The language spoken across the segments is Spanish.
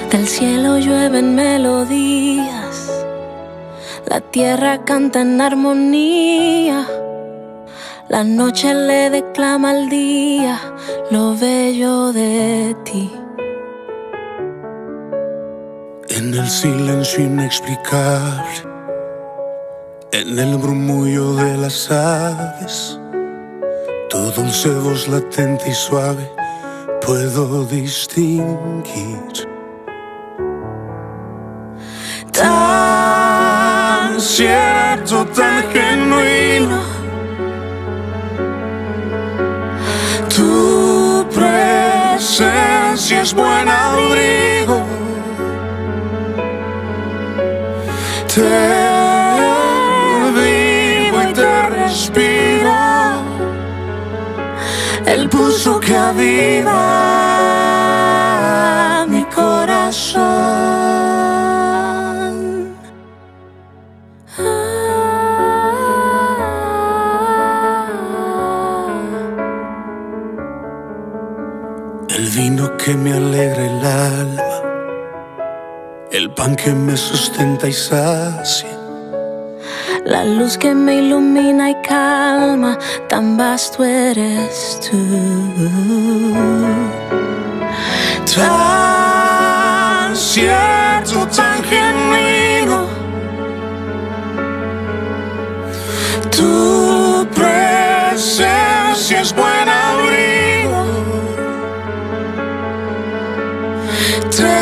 Del cielo llueven melodías, la tierra canta en armonía, la noche le declama al día lo bello de ti. En el silencio inexplicable, en el murmullo de las aves, tu dulce voz latente y suave puedo distinguir. Tan cierto, tan genuino, tu presencia es buen abrigo. Te vivo y te respiro, el pulso que aviva mi corazón. El vino que me alegra el alma, el pan que me sustenta y sacia, la luz que me ilumina y calma, tan vasto eres tú. Tan cierto, tan genuino, tu presencia es buen abrigo. Te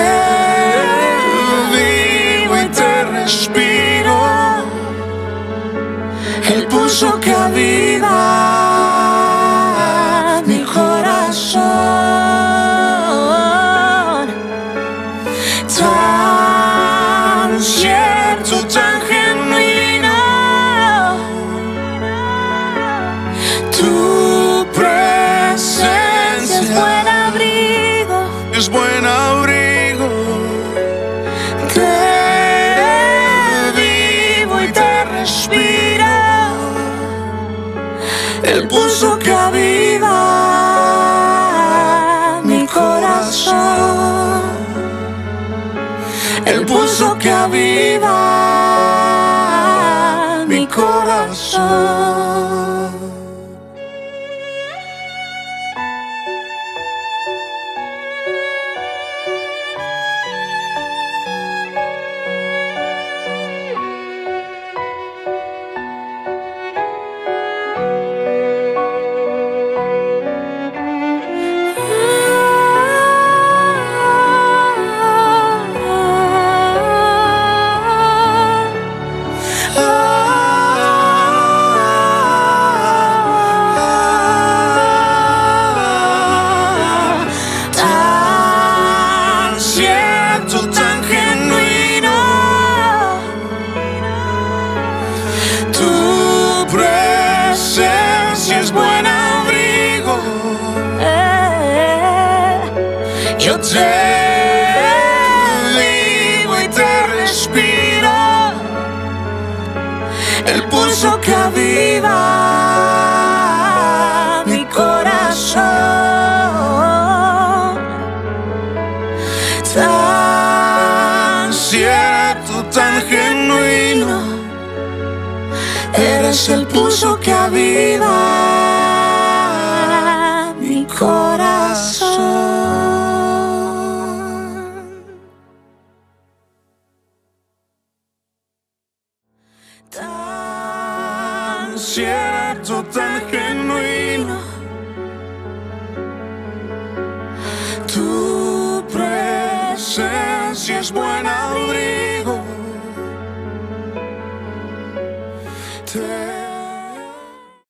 vivo y te respiro, el pulso que aviva mi corazón. Tan cierto, tan genuino, tu presencia es buen abrigo, es buen abrigo. Te vivo y te respiro, el pulso que aviva mi corazón, el pulso que aviva mi corazón. Yo te vivo y te respiro, el pulso que aviva mi corazón. Tan cierto, tan genuino, eres el pulso que aviva mi corazón. Tan cierto, tan genuino, tu presencia es buena.